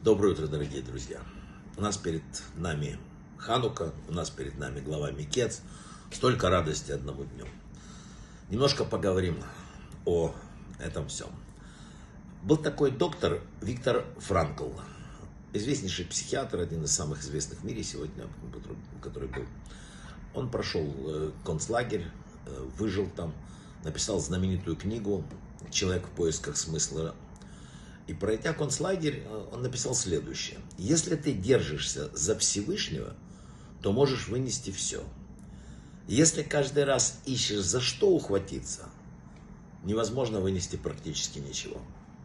Доброе утро, дорогие друзья. У нас перед нами Ханука, у нас перед нами глава Микец. Столько радости одному дню. Немножко поговорим о этом всем. Был такой доктор Виктор Франкл, известнейший психиатр, один из самых известных в мире сегодня, который был. Он прошел концлагерь, выжил там, написал знаменитую книгу «Человек в поисках смысла». И пройдя концлагерь, он написал следующее. Если ты держишься за Всевышнего, то можешь вынести все. Если каждый раз ищешь за что ухватиться, невозможно вынести практически ничего.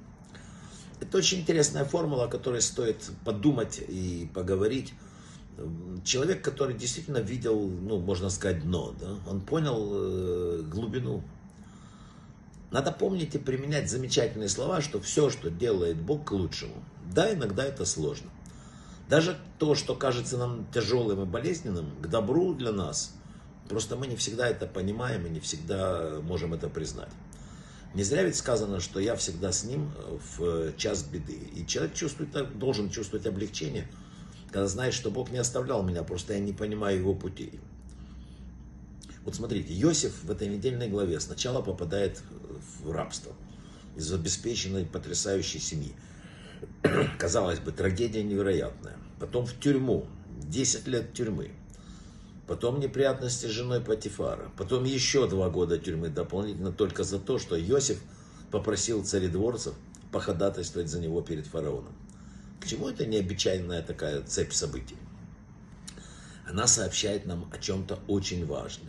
Это очень интересная формула, о которой стоит подумать и поговорить. Человек, который действительно видел, можно сказать, дно, да? Он понял глубину. Надо помнить и применять замечательные слова, что все, что делает Бог, к лучшему. Да, иногда это сложно. Даже то, что кажется нам тяжелым и болезненным, к добру для нас. Просто мы не всегда это понимаем и не всегда можем это признать. Не зря ведь сказано, что я всегда с ним в час беды. И человек должен чувствовать облегчение, когда знает, что Бог не оставлял меня, просто я не понимаю его путей. Вот смотрите, Иосиф в этой недельной главе сначала попадает в рабство из обеспеченной, потрясающей семьи. Казалось бы, трагедия невероятная. Потом в тюрьму, 10 лет тюрьмы. Потом неприятности с женой Потифара. Потом еще 2 года тюрьмы дополнительно только за то, что Иосиф попросил царедворцев походатайствовать за него перед фараоном. К чему это необычайная такая цепь событий? Она сообщает нам о чем-то очень важном.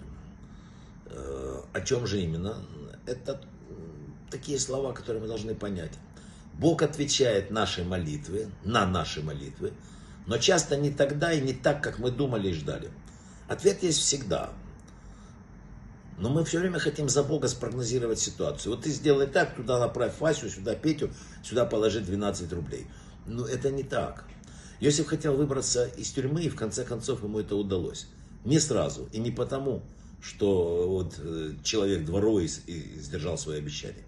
О чем же именно? Это такие слова, которые мы должны понять. Бог отвечает на наши молитвы, но часто не тогда и не так, как мы думали и ждали. Ответ есть всегда. Но мы все время хотим за Бога спрогнозировать ситуацию. Вот ты сделай так, туда направь Васю, сюда Петю, сюда положи 12 рублей. Но это не так. Иосиф хотел выбраться из тюрьмы, и в конце концов ему это удалось. Не сразу, и не потому, что вот человек дворовый и сдержал свои обещания.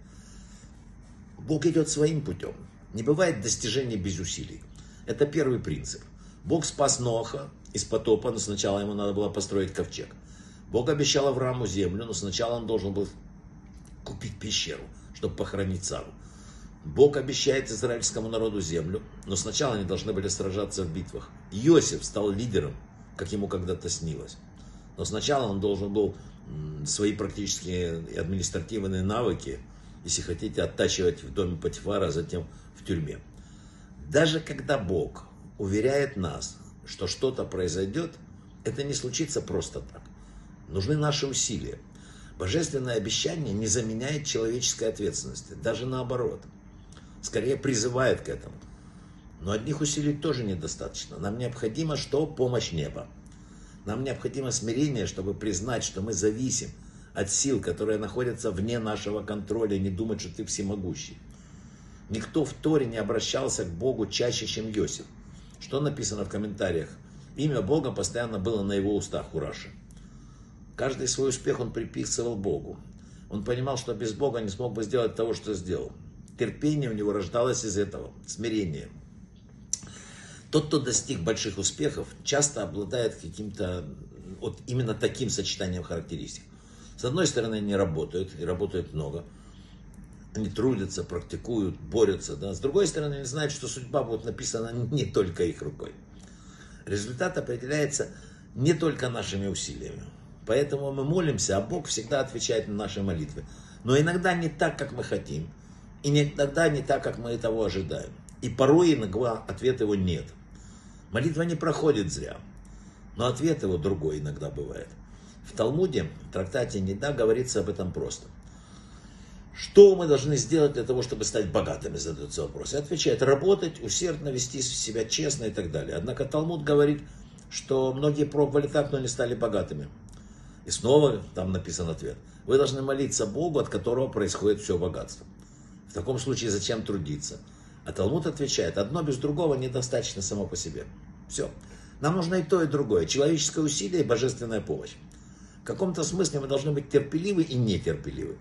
Бог идет своим путем. Не бывает достижения без усилий. Это первый принцип. Бог спас Ноха из потопа, но сначала ему надо было построить ковчег. Бог обещал Аврааму землю, но сначала он должен был купить пещеру, чтобы похоронить Сару. Бог обещает израильскому народу землю, но сначала они должны были сражаться в битвах. Иосиф стал лидером, как ему когда-то снилось. Но сначала он должен был свои практические и административные навыки, если хотите, оттачивать в доме Потифара, а затем в тюрьме. Даже когда Бог уверяет нас, что что-то произойдет, это не случится просто так. Нужны наши усилия. Божественное обещание не заменяет человеческой ответственности, даже наоборот. Скорее призывает к этому. Но одних усилий тоже недостаточно. Нам необходимо что? Помощь неба. Нам необходимо смирение, чтобы признать, что мы зависим от сил, которые находятся вне нашего контроля, и не думать, что ты всемогущий. Никто в Торе не обращался к Богу чаще, чем Иосиф. Что написано в комментариях? Имя Бога постоянно было на его устах у Раши. Каждый свой успех он приписывал Богу. Он понимал, что без Бога не смог бы сделать того, что сделал. Терпение у него рождалось из этого, смирение. Тот, кто достиг больших успехов, часто обладает каким-то вот именно таким сочетанием характеристик. С одной стороны, они работают, и работают много. Они трудятся, практикуют, борются. Да? С другой стороны, они знают, что судьба будет написана не только их рукой. Результат определяется не только нашими усилиями. Поэтому мы молимся, а Бог всегда отвечает на наши молитвы. Но иногда не так, как мы хотим. И иногда не так, как мы этого ожидаем. И порой иногда ответа его нет. Молитва не проходит зря. Но ответ его другой иногда бывает. В Талмуде, в трактате Нида, говорится об этом просто. Что мы должны сделать для того, чтобы стать богатыми, задается вопрос. И отвечает, работать, усердно вести себя честно и так далее. Однако Талмуд говорит, что многие пробовали так, но не стали богатыми. И снова там написан ответ. Вы должны молиться Богу, от которого происходит все богатство. В таком случае зачем трудиться? А Талмуд отвечает, одно без другого недостаточно само по себе. Все. Нам нужно и то, и другое. Человеческое усилие и божественная помощь. В каком-то смысле мы должны быть терпеливы и нетерпеливы.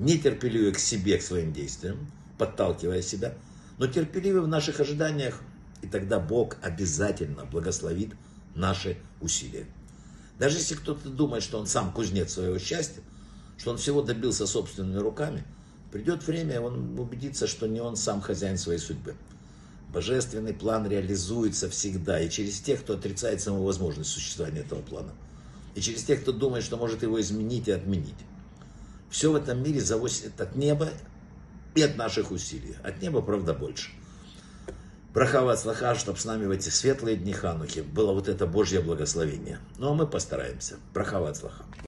Нетерпеливы к себе, к своим действиям, подталкивая себя, но терпеливы в наших ожиданиях И тогда Бог обязательно благословит наши усилия. Даже если кто-то думает, что он сам кузнец своего счастья, что он всего добился собственными руками, придет время, и он убедится, что не он сам хозяин своей судьбы. Божественный план реализуется всегда и через тех, кто отрицает саму возможность существования этого плана. И через тех, кто думает, что может его изменить и отменить. Все в этом мире зависит от неба и от наших усилий. От неба, правда, больше. Браха вацлаха, чтобы с нами в эти светлые дни Ханухи было вот это Божье благословение. Ну а мы постараемся. Браха вацлаха.